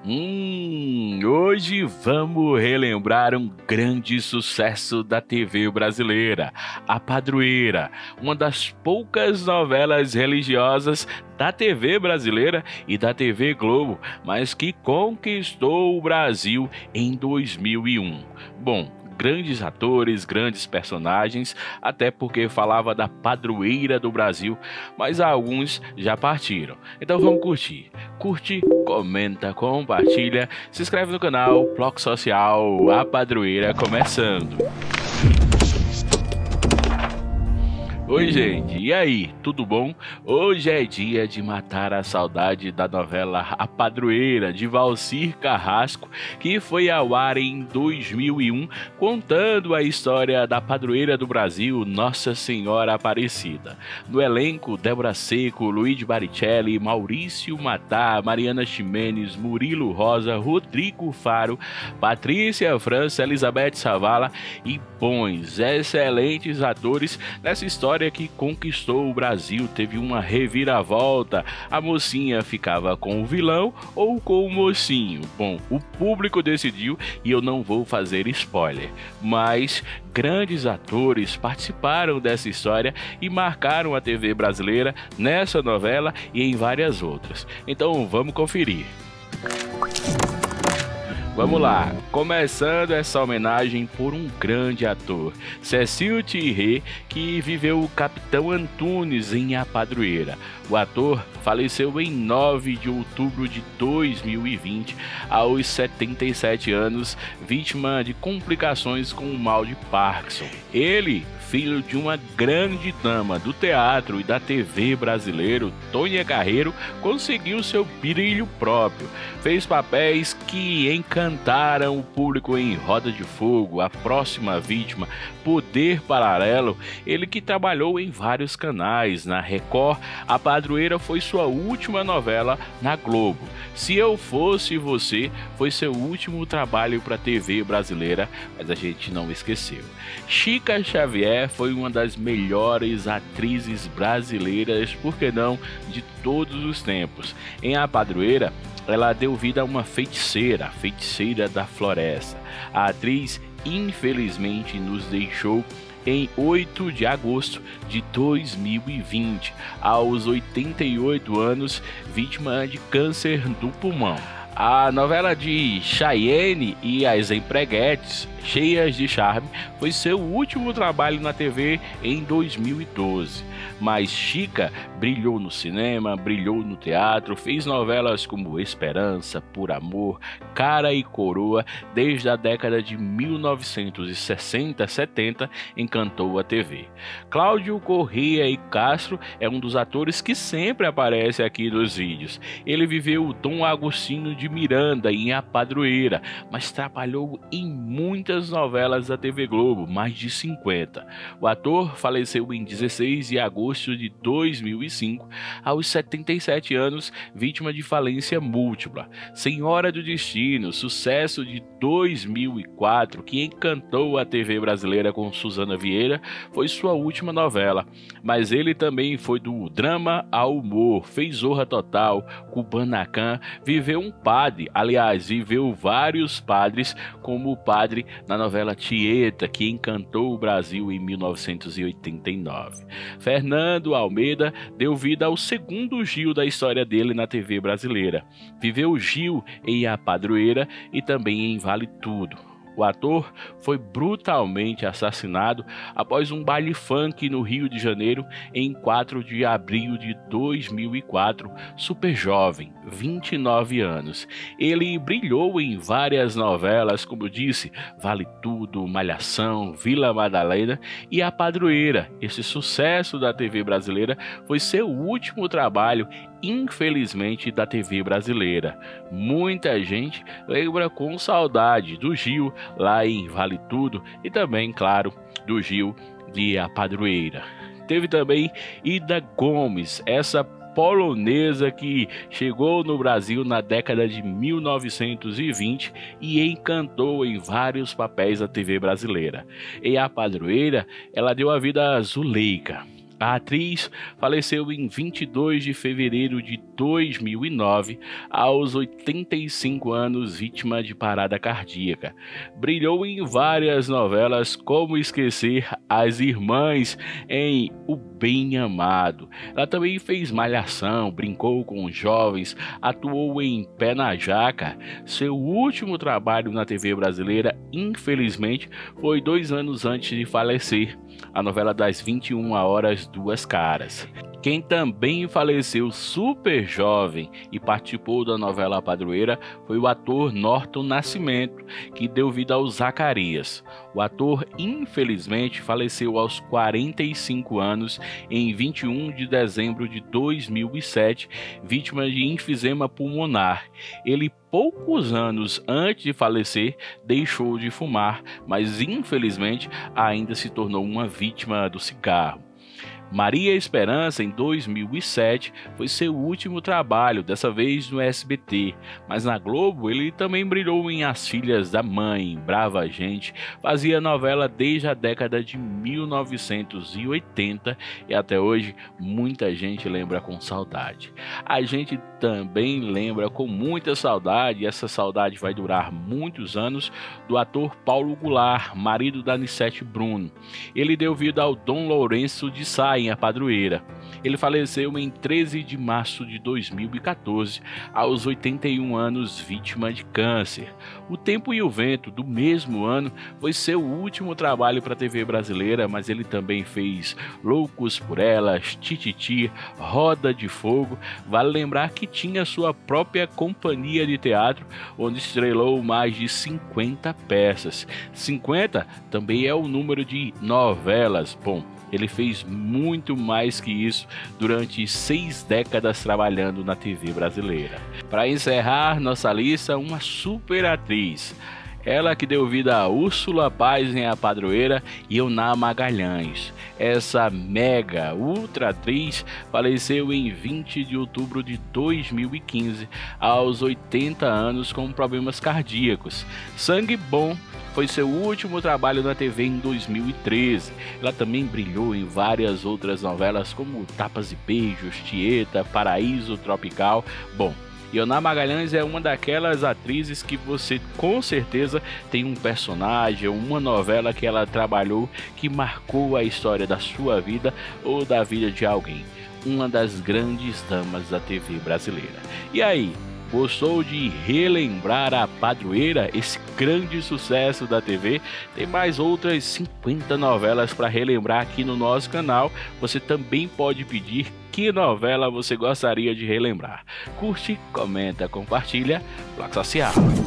Hoje vamos relembrar um grande sucesso da TV brasileira, A Padroeira, uma das poucas novelas religiosas da TV brasileira e da TV Globo, mas que conquistou o Brasil em 2001. Bom, grandes atores, grandes personagens, até porque falava da padroeira do Brasil, mas alguns já partiram. Então vamos curtir. Curte, comenta, compartilha, se inscreve no canal, Bloco Social, A Padroeira começando. Oi gente, e aí, tudo bom? Hoje é dia de matar a saudade da novela A Padroeira, de Valcir Carrasco, que foi ao ar em 2001, contando a história da padroeira do Brasil, Nossa Senhora Aparecida. No elenco, Débora Seco, Luiz Baricelli, Maurício Matar, Mariana Ximenes, Murilo Rosa, Rodrigo Faro, Patrícia França, Elizabeth Savala e bons, excelentes atores nessa história que conquistou o Brasil. Teve uma reviravolta, a mocinha ficava com o vilão ou com o mocinho. Bom, o público decidiu e eu não vou fazer spoiler, mas grandes atores participaram dessa história e marcaram a TV brasileira nessa novela e em várias outras. Então vamos conferir. Vamos lá, começando essa homenagem por um grande ator, Cecil Thierry, que viveu o Capitão Antunes em A Padroeira. O ator faleceu em 9 de outubro de 2020, aos 77 anos, vítima de complicações com o mal de Parkinson. Ele, filho de uma grande dama do teatro e da TV brasileiro, Tônia Carreiro, conseguiu seu brilho próprio. Fez papéis que encantaram o público em Roda de Fogo, A Próxima Vítima, Poder Paralelo. Ele que trabalhou em vários canais. Na Record, A Padroeira foi sua última novela na Globo. Se Eu Fosse Você foi seu último trabalho para a TV brasileira, mas a gente não esqueceu. Chica Xavier foi uma das melhores atrizes brasileiras, por que não, de todos os tempos. Em A Padroeira, ela deu vida a uma feiticeira, a feiticeira da floresta. A atriz, infelizmente, nos deixou em 8 de agosto de 2020, aos 88 anos, vítima de câncer do pulmão. A novela de Chayenne e as Empreguetes, Cheias de Charme, foi seu último trabalho na TV em 2012. Mas Chica brilhou no cinema, brilhou no teatro, fez novelas como Esperança, Por Amor, Cara e Coroa. Desde a década de 1960-70 encantou a TV. Cláudio Corrêa e Castro é um dos atores que sempre aparece aqui nos vídeos. Ele viveu Dom Agostinho de Miranda em A Padroeira, mas trabalhou em muitas novelas da TV Globo, mais de 50. O ator faleceu em 16 de agosto de 2005, aos 77 anos, vítima de falência múltipla. Senhora do Destino, sucesso de 2004, que encantou a TV brasileira com Suzana Vieira, foi sua última novela. Mas ele também foi do drama ao humor, fez Zorra Total, Kubanacan, viveu um padre, aliás, viveu vários padres, como o padre na novela Tieta, que encantou o Brasil em 1989. Fernando Almeida deu vida ao segundo Gil da história dele na TV brasileira. Viveu Gil em A Padroeira e também em Vale Tudo. O ator foi brutalmente assassinado após um baile funk no Rio de Janeiro em 4 de abril de 2004, super jovem, 29 anos. Ele brilhou em várias novelas, como eu disse, Vale Tudo, Malhação, Vila Madalena e A Padroeira. Esse sucesso da TV brasileira foi seu último trabalho, infelizmente, da TV brasileira. Muita gente lembra com saudade do Gil lá em Vale Tudo e também, claro, do Gil de A Padroeira. Teve também Ida Gomes, essa polonesa que chegou no Brasil na década de 1920 e encantou em vários papéis da TV brasileira. Em A Padroeira, ela deu a vida a Zuleika. A atriz faleceu em 22 de fevereiro de 2009, aos 85 anos, vítima de parada cardíaca. Brilhou em várias novelas, como Esquecer as Irmãs em O Bem Amado. Ela também fez Malhação, brincou com os jovens, atuou em Pé na Jaca. Seu último trabalho na TV brasileira, infelizmente, foi 2 anos antes de falecer, a novela das 21 horas, Duas Caras. Quem também faleceu super jovem e participou da novela A Padroeira foi o ator Norton Nascimento, que deu vida ao Zacarias. O ator, infelizmente, faleceu aos 45 anos em 21 de dezembro de 2007, vítima de enfisema pulmonar. Ele, poucos anos antes de falecer, deixou de fumar, mas infelizmente ainda se tornou uma vítima do cigarro. Maria Esperança, em 2007, foi seu último trabalho, dessa vez no SBT, mas na Globo ele também brilhou em As Filhas da Mãe, Brava Gente, fazia novela desde a década de 1980 e até hoje muita gente lembra com saudade. A gente também lembra com muita saudade, e essa saudade vai durar muitos anos, do ator Paulo Goulart, marido da Anissete Bruno. Ele deu vida ao Dom Lourenço de Sá em A Padroeira. Ele faleceu em 13 de março de 2014, aos 81 anos, vítima de câncer. O Tempo e o Vento, do mesmo ano, foi seu último trabalho para a TV brasileira, mas ele também fez Loucos por Elas, Tititi, Roda de Fogo. Vale lembrar que tinha sua própria companhia de teatro, onde estrelou mais de 50 peças. 50 também é o número de novelas. Bom, ele fez muito mais que isso durante 6 décadas trabalhando na TV brasileira. Para encerrar nossa lista, uma super atriz. Ela que deu vida a Úrsula Paz em A Padroeira e Euná Magalhães. Essa mega ultra atriz faleceu em 20 de outubro de 2015, aos 80 anos, com problemas cardíacos. Sangue Bom foi seu último trabalho na TV em 2013. Ela também brilhou em várias outras novelas como Tapas e Beijos, Tieta, Paraíso Tropical. Bom, Euná Magalhães é uma daquelas atrizes que você com certeza tem um personagem, uma novela que ela trabalhou que marcou a história da sua vida ou da vida de alguém. Uma das grandes damas da TV brasileira. E aí, gostou de relembrar A Padroeira, esse grande sucesso da TV? Tem mais outras 50 novelas para relembrar aqui no nosso canal. Você também pode pedir que novela você gostaria de relembrar. Curte, comenta, compartilha. Placa Social.